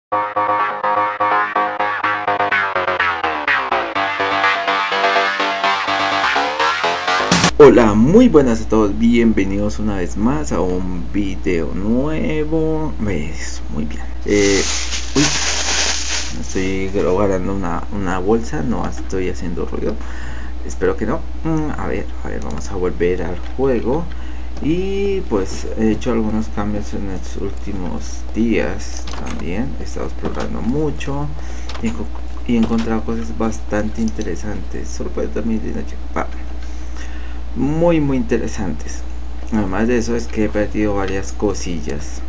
Hola, muy buenas a todos, bienvenidos una vez más a un video nuevo. ¿Ves? Muy bien. Uy, estoy grabando una bolsa, no estoy haciendo ruido. Espero que no. A ver, vamos a volver al juego. Y pues he hecho algunos cambios en los últimos días también. He estado explorando mucho y he encontrado cosas bastante interesantes. Solo puedes dormir de noche. Muy interesantes. Además de eso es que he perdido varias cosillas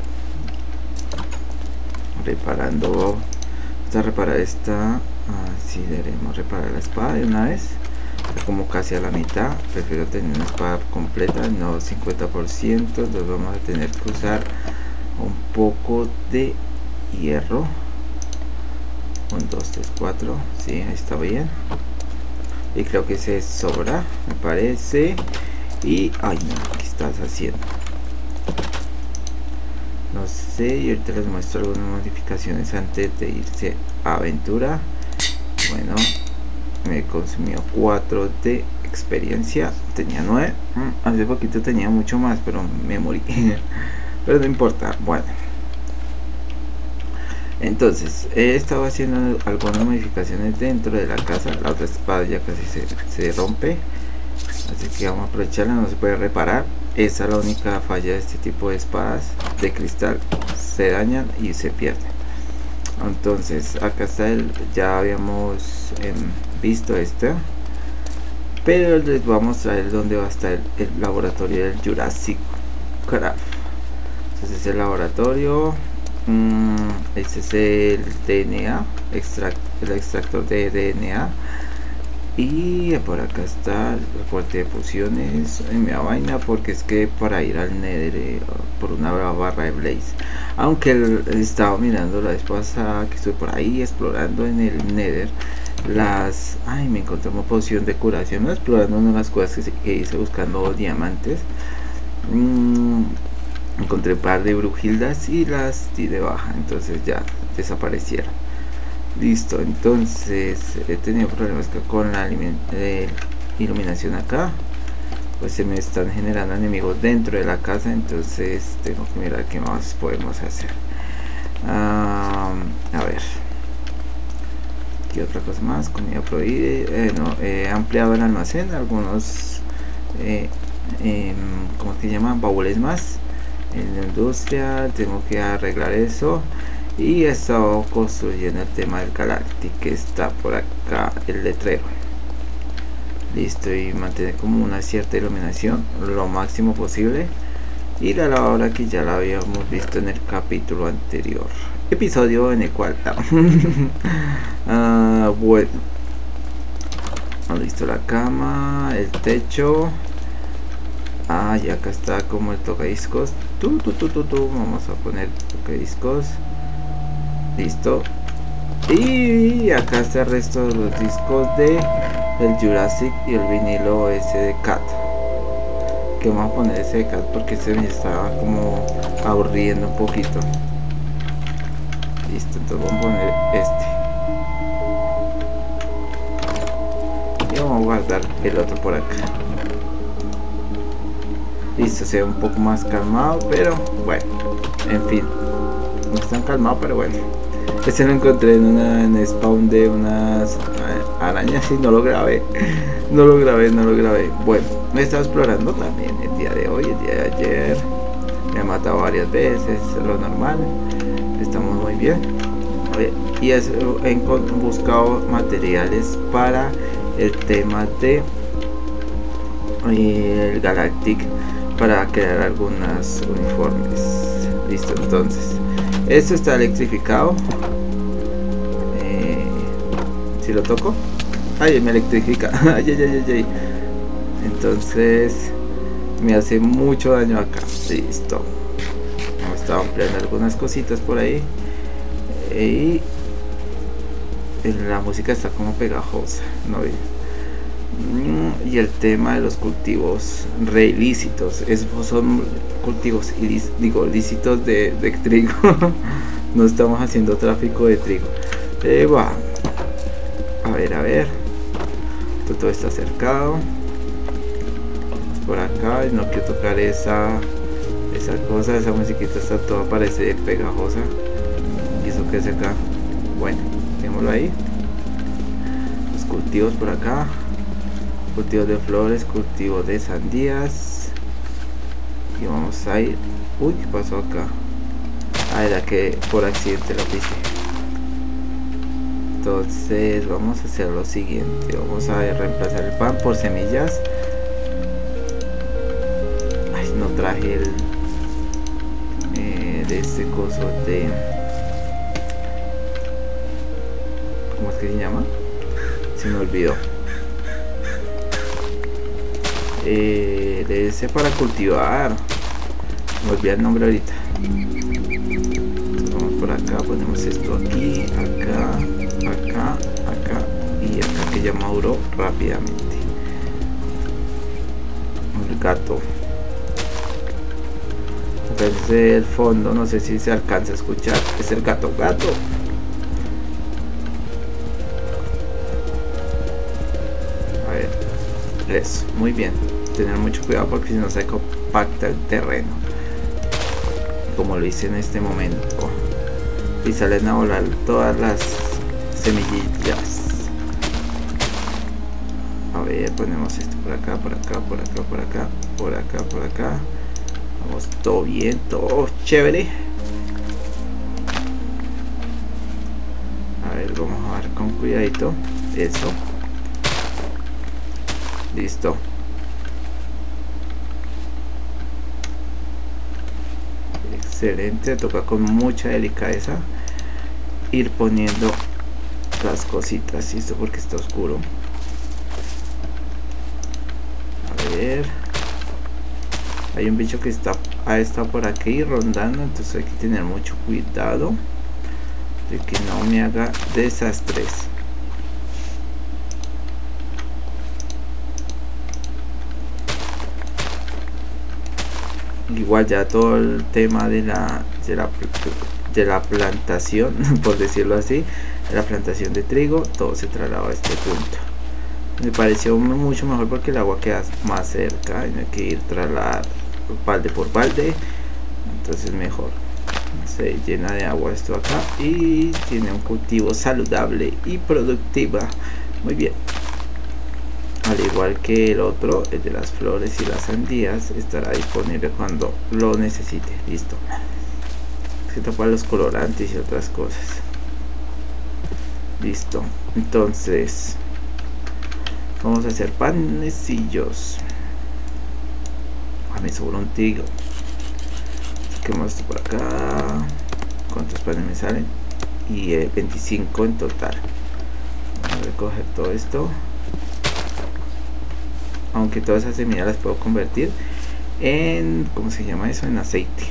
reparando. Vamos a reparar esta. Así debemos reparar la espada de una vez. Está como casi a la mitad. Prefiero tener una espada completa, no 50%. Entonces vamos a tener que usar un poco de hierro. 1, 2, 3, 4. Sí, ahí está bien. Y creo que se sobra, me parece. Y ay no, ¿qué estás haciendo? No sé, y ahorita les muestro algunas modificaciones antes de irse a aventura. Bueno, me consumió 4 de experiencia. Tenía 9. Hace poquito tenía mucho más, pero me morí. Pero no importa. Bueno, entonces he estado haciendo algunas modificaciones dentro de la casa. La otra espada ya casi se rompe, así que vamos a aprovecharla. No se puede reparar. Esa es la única falla de este tipo de espadas de cristal: se dañan y se pierden. Entonces acá está ya habíamos visto este, pero les voy a mostrar dónde va a estar el laboratorio del Jurassic Craft. Entonces el laboratorio, este es el DNA, el extractor de DNA. Y por acá está el reporte de fusiones. Me da vaina porque es que para ir al Nether por una barra de Blaze. Aunque estaba mirando la vez pasada que estuve por ahí explorando en el Nether me encontré una poción de curación, explorando una de las cosas que hice buscando diamantes. Encontré un par de brujildas y las di de baja, entonces ya desaparecieron. Listo, entonces he tenido problemas con la iluminación acá. Pues se me están generando enemigos dentro de la casa, entonces tengo que mirar qué más podemos hacer. A ver, ¿qué otra cosa más? Comida prohibida. He ampliado el almacén, algunos ¿cómo se llaman? Baúles más en la industria. Tengo que arreglar eso. Y he estado construyendo el tema del Galactic, que está por acá el letrero. Listo, y mantener como una cierta iluminación lo máximo posible. Y la lavadora que ya la habíamos visto en el capítulo anterior, episodio en el cual bueno, listo, la cama, el techo. Y acá está como el tocadiscos. Vamos a poner tocadiscos. Listo. Y acá está el resto de los discos de el Jurassic y el vinilo ese de Cat. Que vamos a poner ese de Cat porque se me estaba como aburriendo un poquito. Listo, entonces vamos a poner este. Y vamos a guardar el otro por acá. Listo, se ve un poco más calmado, pero bueno, en fin, no es tan calmado, pero bueno. Este lo encontré en spawn de unas arañas y no lo grabé. No lo grabé. Bueno, me he estado explorando también el día de hoy, el día de ayer. Me ha matado varias veces, lo normal. Estamos muy bien. Y he buscado materiales para el tema de el Galactic, para crear algunos uniformes. Listo, entonces esto está electrificado. Si lo toco, me electrifica. Entonces me hace mucho daño acá. Listo, hemos estado ampliando algunas cositas por ahí. Y la música está como pegajosa, ¿no? Y el tema de los cultivos ilícitos, esos son cultivos lícitos de trigo. No estamos haciendo tráfico de trigo. Va. A ver. Todo está cercado. Vamos por acá. No quiero tocar esa cosa. Esa musiquita está toda, parece pegajosa. ¿Y eso qué es acá? Bueno, dejémoslo ahí. Los cultivos por acá. Cultivos de flores, cultivos de sandías. Y vamos a ir. Uy, ¿qué pasó acá? Ah, era que por accidente lo pisé. Entonces vamos a hacer lo siguiente. Vamos a reemplazar el pan por semillas. Ay, no traje el de este coso de... ¿Cómo es que se llama? Se me olvidó. De ese para cultivar. Me olvidé el nombre ahorita. Entonces vamos por acá, ponemos esto aquí, acá y acá, que ya maduró rápidamente. El gato. Desde el fondo, no sé si se alcanza a escuchar, es el gato. A ver, eso, muy bien. Tener mucho cuidado porque si no se compacta el terreno, como lo hice en este momento, y salen a volar todas las semillitas. A ver, ponemos esto por acá. Vamos, todo bien, todo chévere. A ver, vamos a ver con cuidadito. Eso. Listo. Excelente, toca con mucha delicadeza ir poniendo las cositas. Listo, porque está oscuro. A ver, hay un bicho que ha estado por aquí rondando, entonces hay que tener mucho cuidado de que no me haga desastres. Igual ya todo el tema de la plantación, por decirlo así, la plantación de trigo, todo se trasladó a este punto. Me pareció mucho mejor porque el agua queda más cerca y no hay que ir trasladar balde por balde, entonces mejor. Se llena de agua esto acá y tiene un cultivo saludable y productiva. Muy bien. Al igual que el otro, el de las flores y las sandías, estará disponible cuando lo necesite. Listo. Se tapa los colorantes y otras cosas. Listo. Entonces vamos a hacer panecillos. Me sobró un trigo. Saquemos esto por acá. ¿Cuántos panes me salen? Y 25 en total. Vamos a recoger todo esto. Aunque todas esas semillas las puedo convertir en, ¿cómo se llama eso? En aceite.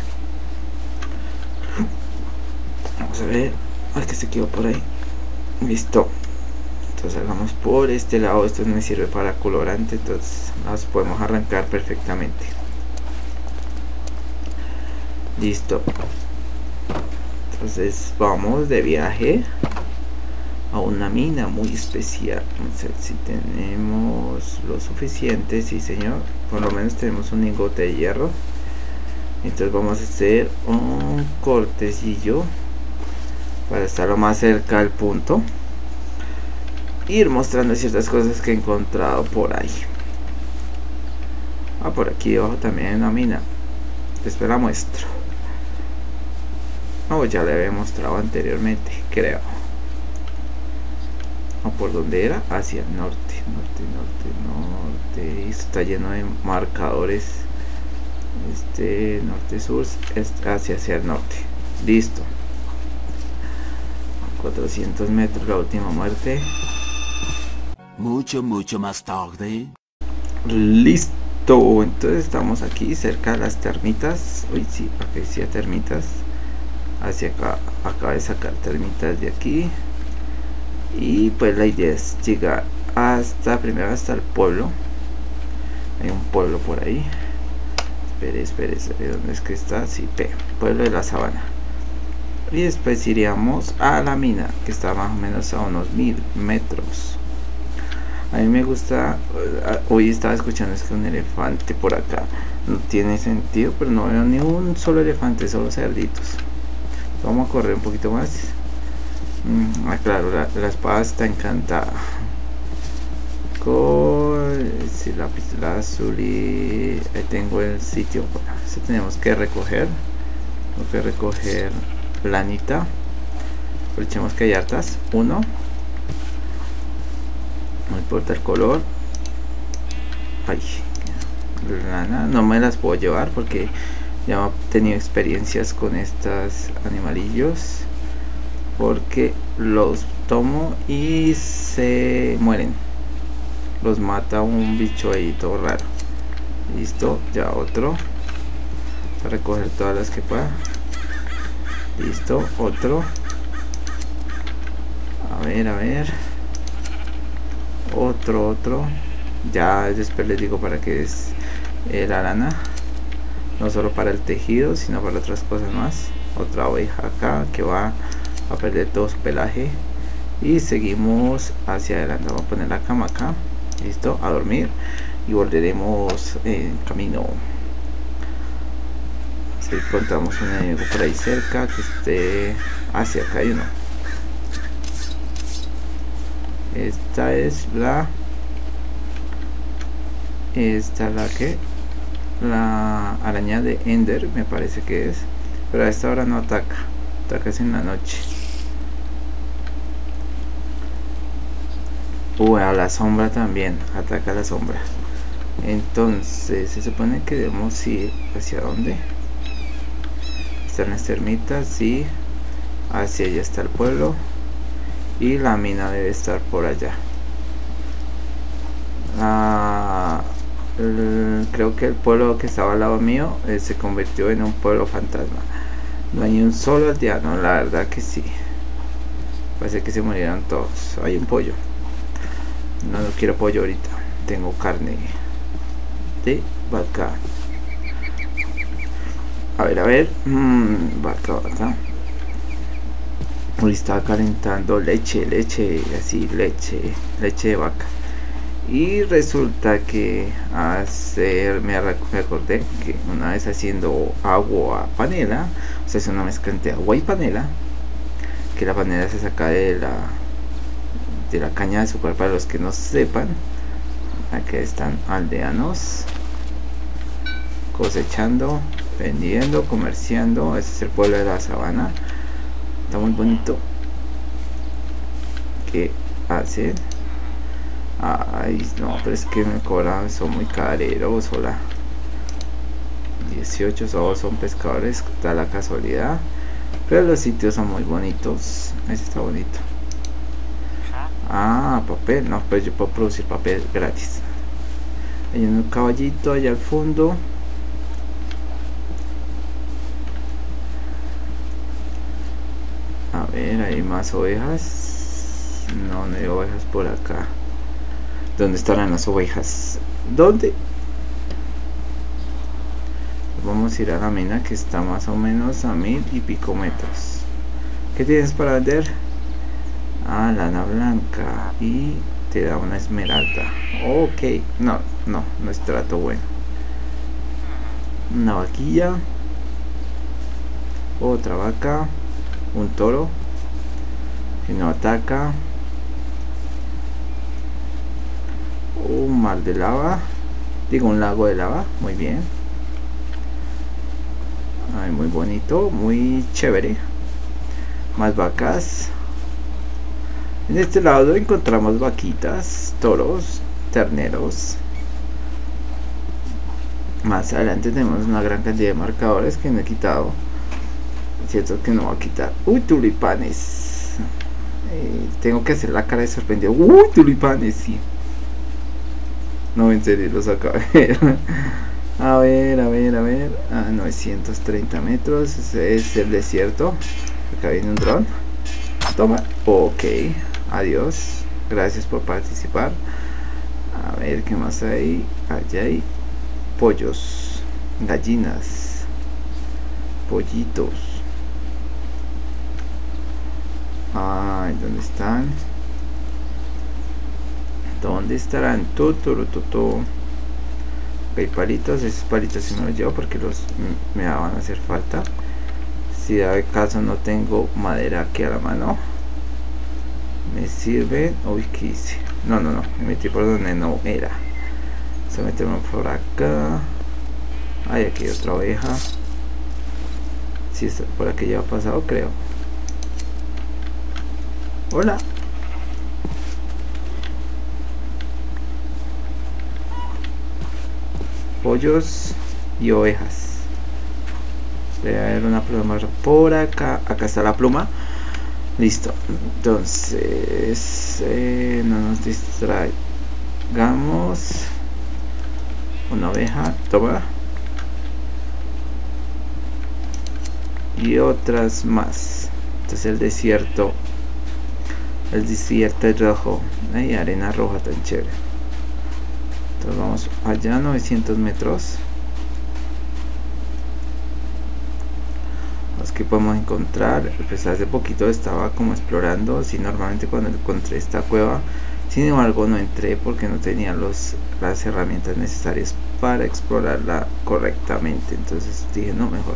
Vamos a ver. Ay, que se quedó por ahí. Listo. Entonces hagamos por este lado. Esto me sirve para colorante, entonces las podemos arrancar perfectamente. Listo. Entonces vamos de viaje a una mina muy especial. Vamos a ver si tenemos lo suficiente. Sí, señor, por lo menos tenemos un lingote de hierro. Entonces vamos a hacer un cortecillo para estar lo más cerca al punto, ir mostrando ciertas cosas que he encontrado por ahí. Por aquí abajo también hay una mina. Después la muestro. Ya le había mostrado anteriormente, creo. ¿Por dónde era? Hacia el norte. Esto está lleno de marcadores. Norte sur es hacia el norte. Listo. 400 metros la última muerte. Mucho más tarde. Listo. Entonces estamos aquí cerca de las termitas. Uy, sí, aquí sí hay termitas. Hacia acá. Acabo de sacar termitas de aquí. Y pues la idea es llegar primero hasta el pueblo. Hay un pueblo por ahí. Espere, ¿dónde es que está? Sí, pueblo de la sabana. y después iríamos a la mina, que está más o menos a unos 1000 metros. A mí me gusta. Hoy estaba escuchando es que un elefante por acá. No tiene sentido, pero no veo ni un solo elefante, solo cerditos. Vamos a correr un poquito más. Claro, la espada está encantada con la pistola azul y ahí tengo el sitio. Eso tenemos que recoger. Tengo que recoger planita. Aprovechemos que hay hartas. Uno. No importa el color. Ay, lana, no me las puedo llevar porque ya he tenido experiencias con estos animalillos, porque los tomo y se mueren, los mata un bicho ahí todo raro. Listo, ya otro, a recoger todas las que pueda. Listo, otro. A ver, otro. Ya después les digo para qué es la lana, no solo para el tejido sino para otras cosas más. Otra oveja acá que va a perder todo su pelaje y seguimos hacia adelante. Vamos a poner la cama acá. Listo, a dormir y volveremos en camino. Si encontramos un enemigo por ahí cerca que esté hacia acá, hay uno. Esta es la la araña de Ender, me parece que es, pero a esta hora no ataca, ataca en la noche. A la sombra también, ataca a la sombra. Entonces se supone que debemos ir hacia dónde están las termitas, sí, hacia allá está el pueblo y la mina debe estar por allá. Creo que el pueblo que estaba al lado mío se convirtió en un pueblo fantasma. No hay un solo aldeano, la verdad que sí. Parece que se murieron todos. Hay un pollo. No quiero pollo ahorita. Tengo carne de vaca. A ver. Vaca. Hoy estaba calentando leche, así, leche de vaca. Y resulta que me acordé que una vez haciendo agua panela, o sea, es una mezcla entre agua y panela, que la panela se saca de la caña de azúcar. Para los que no sepan, aquí están aldeanos cosechando, vendiendo, comerciando. Este es el pueblo de la sabana, está muy bonito. ¿Qué hacen? Ay, no, pero es que me cobran, son muy careros. Hola, 18 son pescadores, da la casualidad, pero los sitios son muy bonitos. Este está bonito. Papel, no, pues yo puedo producir papel gratis. Hay un caballito allá al fondo. A ver, hay más ovejas. No hay ovejas por acá. ¿Dónde estarán las ovejas? ¿Dónde? Vamos a ir a la mina que está más o menos a 1000 y pico metros. ¿Qué tienes para vender? Lana blanca y te da una esmeralda. Ok, no es trato bueno. Una vaquilla, otra vaca, un toro que no ataca, un mar de lava, un lago de lava. Muy bien. Muy bonito, muy chévere. Más vacas. En este lado encontramos vaquitas, toros, terneros. Más adelante tenemos una gran cantidad de marcadores que no he quitado. Cierto que no va a quitar. Tulipanes. Tengo que hacer la cara de sorprendido. Tulipanes, sí. No, en serio, los acabo de ver. A ver. 930 metros. Ese es el desierto. Acá viene un dron. Toma. Ok. Adiós. Gracias por participar. A ver qué más hay. Allá hay pollos, gallinas, pollitos. Ay, ¿dónde están? ¿Dónde estarán? Ok, palitos, esos palitos sí me los llevo porque me van a hacer falta. Si de caso no tengo madera aquí a la mano, me sirve. Uy, ¿qué hice? No, me metí por donde no era. Vamos a meterme por acá. Ay, aquí hay otra oveja. Si está por aquí ya ha pasado, creo. Hola. Pollos y ovejas. Debe haber una pluma por acá. Acá está la pluma. Listo. Entonces no nos distraigamos. Una oveja. Toma. Y otras más. Entonces el desierto rojo. Hay arena roja tan chévere. Entonces vamos allá, 900 metros. Los que podemos encontrar. Pues hace poquito estaba como explorando. Sí, normalmente cuando encontré esta cueva, sin embargo no entré porque no tenía las herramientas necesarias para explorarla correctamente. Entonces dije no, mejor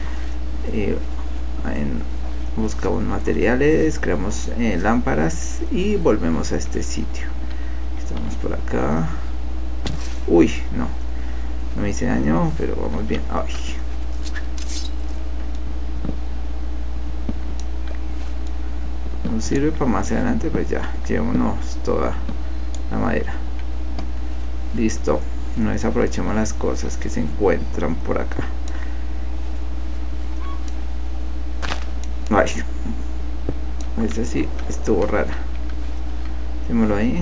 buscamos materiales, creamos lámparas y volvemos a este sitio. Estamos por acá. Uy, no me hice daño, pero vamos bien. Ay. Nos sirve para más adelante, pues ya llevémonos toda la madera. Listo. No desaprovechemos las cosas que se encuentran por acá. Ay, esta sí estuvo rara. Démoslo ahí.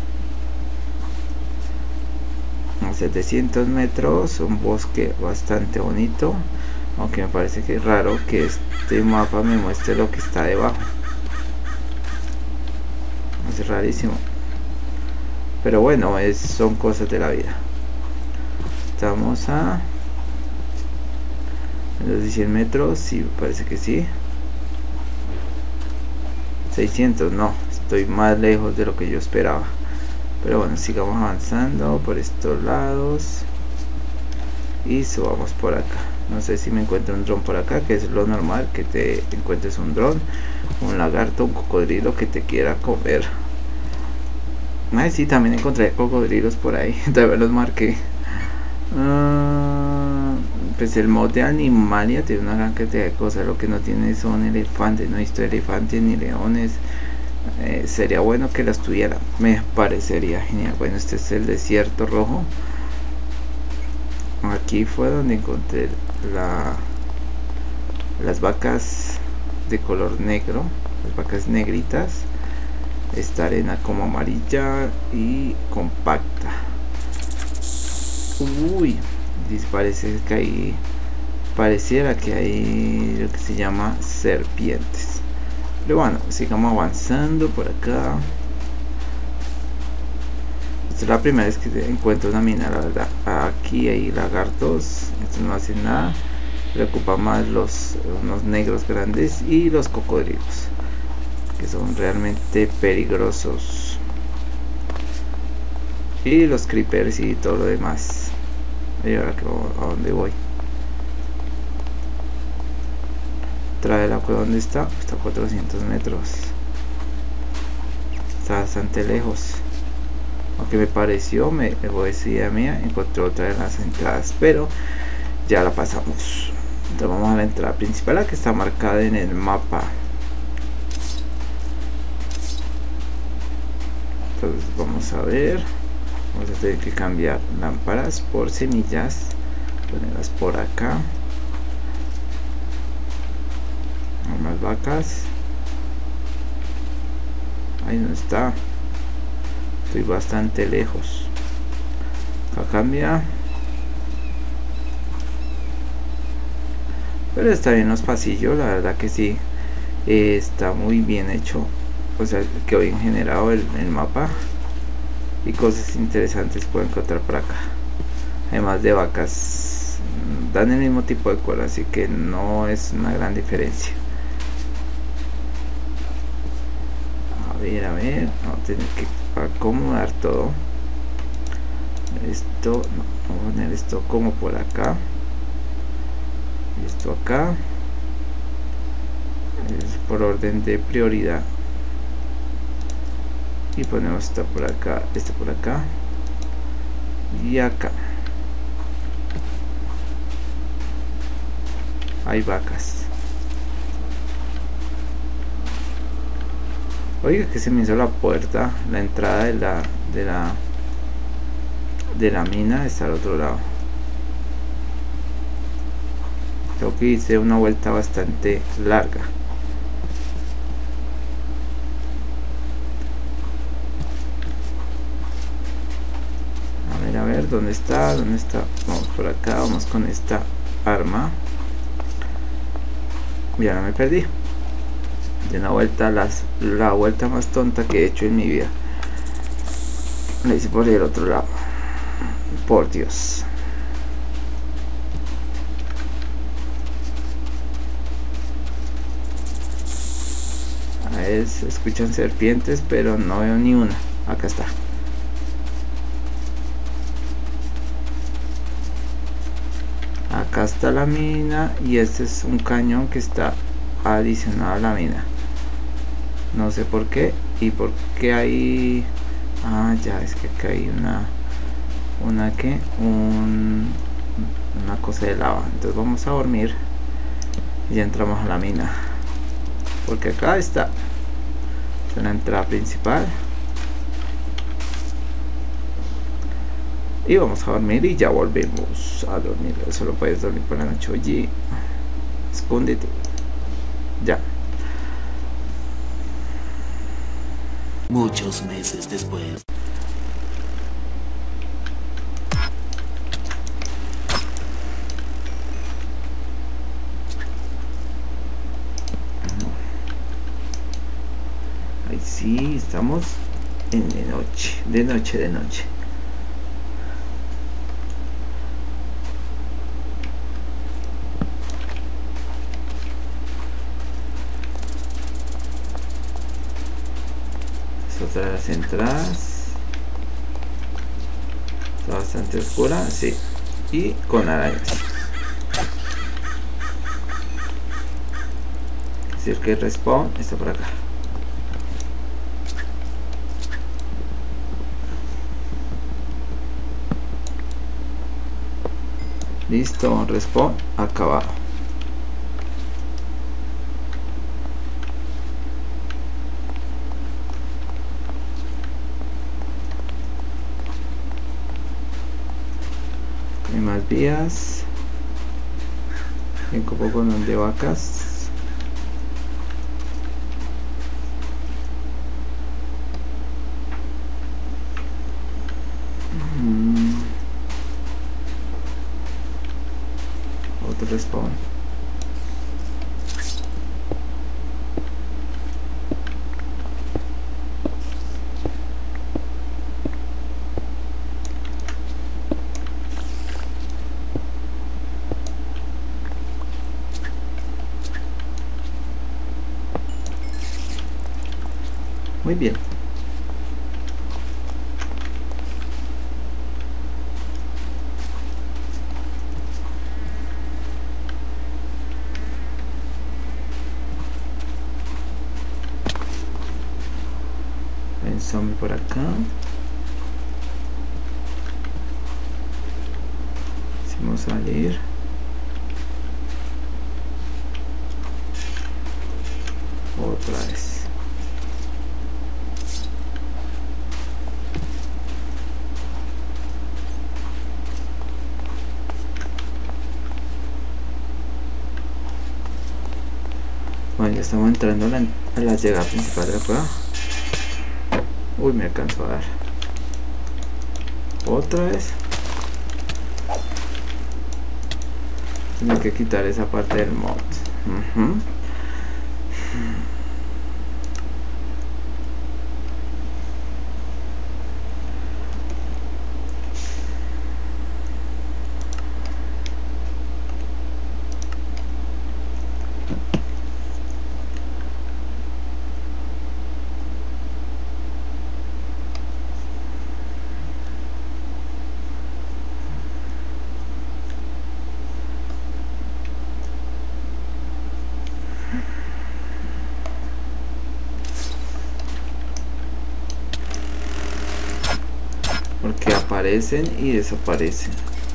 A 700 metros, un bosque bastante bonito, aunque me parece que es raro que este mapa me muestre lo que está debajo. Es rarísimo, pero bueno, son cosas de la vida. Estamos a los 100 metros, sí, me parece que sí. 600, no, estoy más lejos de lo que yo esperaba. Pero bueno, sigamos avanzando por estos lados y subamos por acá. No sé si me encuentro un dron por acá, que es lo normal, que te encuentres un dron, un lagarto, un cocodrilo que te quiera comer. Ay, sí, también encontré cocodrilos por ahí, todavía los marqué. Pues el mod de Animalia tiene una gran cantidad de cosas. Lo que no tiene son elefantes. No he visto elefantes ni leones. Sería bueno que las tuviera. Me parecería genial. Bueno, este es el desierto rojo. Aquí fue donde encontré las vacas de color negro. Las vacas negritas. Esta arena como amarilla y compacta. Uy, parece que hay, pareciera que hay lo que se llama serpientes. Pero bueno, sigamos avanzando por acá. Esta es la primera vez que encuentro una mina, la verdad. Aquí hay lagartos, estos no hacen nada. Preocupa más unos negros grandes y los cocodrilos, que son realmente peligrosos. Y los creepers y todo lo demás. Y ahora a dónde voy. Trae la cueva, ¿dónde está? Está a 400 metros. Está bastante lejos. Aunque me pareció, me voy a decir mía, encontré otra de las entradas, pero ya la pasamos. Entonces vamos a la entrada principal, la que está marcada en el mapa. Entonces vamos a ver. Vamos a tener que cambiar lámparas por semillas, ponerlas por acá. Más vacas. Ahí no está. Estoy bastante lejos. Acá cambia. Pero está bien los pasillos, la verdad que sí. Está muy bien hecho. O sea, que bien generado el mapa. Y cosas interesantes puedo encontrar por acá. Además de vacas, dan el mismo tipo de color, así que no es una gran diferencia. a ver, vamos a tener que acomodar todo. Esto, no, vamos a poner esto como por acá. Esto acá. Es por orden de prioridad. Y ponemos esto por acá, esto por acá. Y acá. Hay vacas. Oiga, que se me hizo la puerta, la entrada de la mina está al otro lado. Creo que hice una vuelta bastante larga. A ver, ¿dónde está? ¿Dónde está? Vamos por acá, vamos con esta arma. Ya no me perdí. De una vuelta, la vuelta más tonta que he hecho en mi vida. La hice por el otro lado. Por Dios. A ver, se escuchan serpientes, pero no veo ni una. Acá está. Acá está la mina y este es un cañón que está adicionado a la mina. No sé por qué y por qué hay... Ah, ya, es que acá hay una cosa de lava. Entonces vamos a dormir y ya entramos a la mina, porque acá está la entrada principal. Y vamos a dormir y ya volvemos a dormir. Solo puedes dormir por la noche. Oye, escóndete. Ya. Muchos meses después. Ahí sí, estamos en de noche. De noche. Otra de las entradas. Está bastante oscura, sí. Y con arañas. Es decir que el respawn está por acá. Listo, respawn acabado. Hay más vías. Tengo poco de vacas. Otro respawn. Muy bien. Hay un zombie por acá. Vamos a salir. Otra vez. Bueno, ya estamos entrando a la llegada principal de la cueva. Uy, me alcanzó a dar. Otra vez. Tengo que quitar esa parte del mod. aparecen y desaparecen.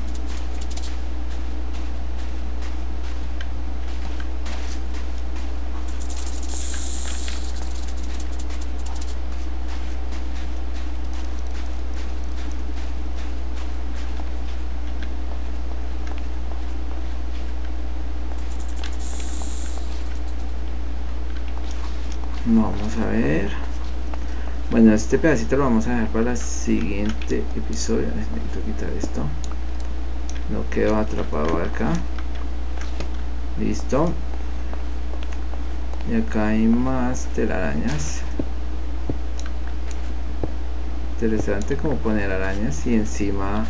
Vamos a ver. Bueno, este pedacito lo vamos a dejar para el siguiente episodio. Necesito quitar esto. No quedo atrapado acá. Listo. Y acá hay más telarañas. Interesante como poner arañas y encima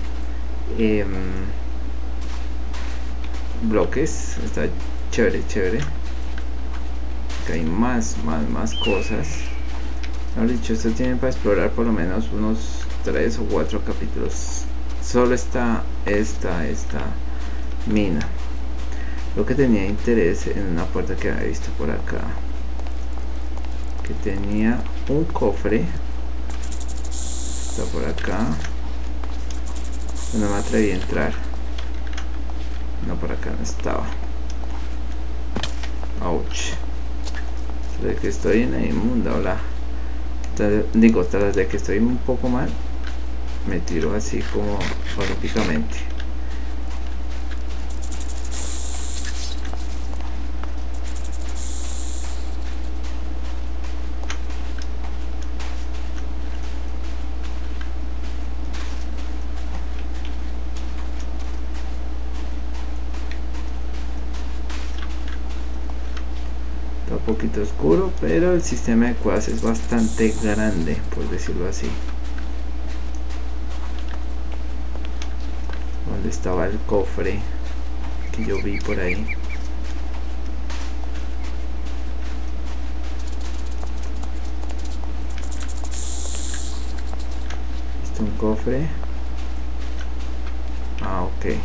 bloques. Está chévere, chévere. Acá hay más cosas. Lo dicho, esto tiene para explorar por lo menos unos 3 o 4 capítulos. Solo está esta mina. Lo que tenía interés en una puerta que había visto por acá, que tenía un cofre. Está por acá. No me atreví a entrar. No, por acá no estaba. Ouch. De que estoy en la inmunda, hola. Digo, tras de que estoy un poco mal, me tiro así como olímpicamente. Un poquito oscuro, pero el sistema de cuevas es bastante grande, por decirlo así. ¿Dónde estaba el cofre que yo vi por ahí? ¿Está un cofre? Ah, ok.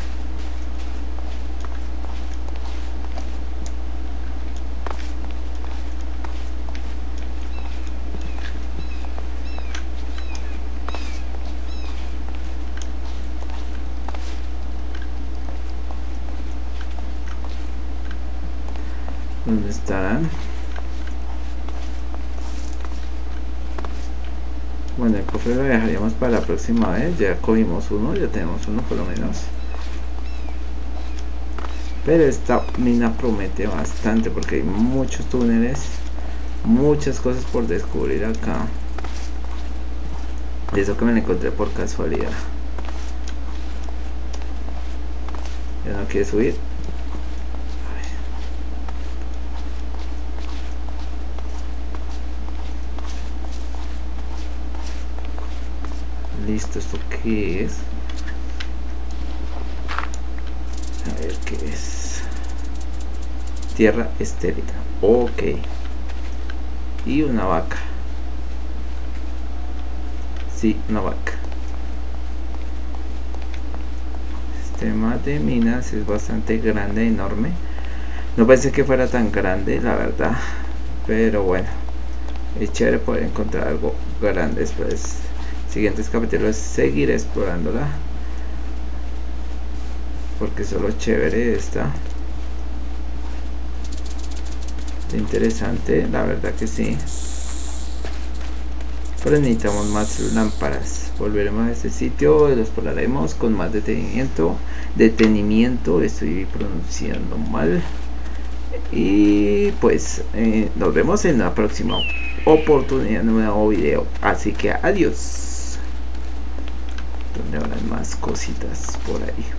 ¿Dónde estarán? Bueno, el cofre lo dejaríamos para la próxima vez. Ya cogimos uno, ya tenemos uno por lo menos. Pero esta mina promete bastante porque hay muchos túneles, muchas cosas por descubrir acá. Y eso que me lo encontré por casualidad. ¿Ya no quiere subir? Listo, ¿esto qué es? A ver qué es. Tierra estéril. Ok. Y una vaca. Sí, una vaca. El sistema de minas es bastante grande, enorme. No pensé que fuera tan grande, la verdad. Pero bueno, es chévere poder encontrar algo grande después. Siguientes capítulos seguiré explorándola, porque solo chévere está. Interesante, la verdad que sí. Pero necesitamos más lámparas. Volveremos a este sitio, lo exploraremos con más detenimiento. Estoy pronunciando mal. Y pues nos vemos en la próxima oportunidad, en un nuevo video. Así que adiós. Donde habrán más cositas por ahí.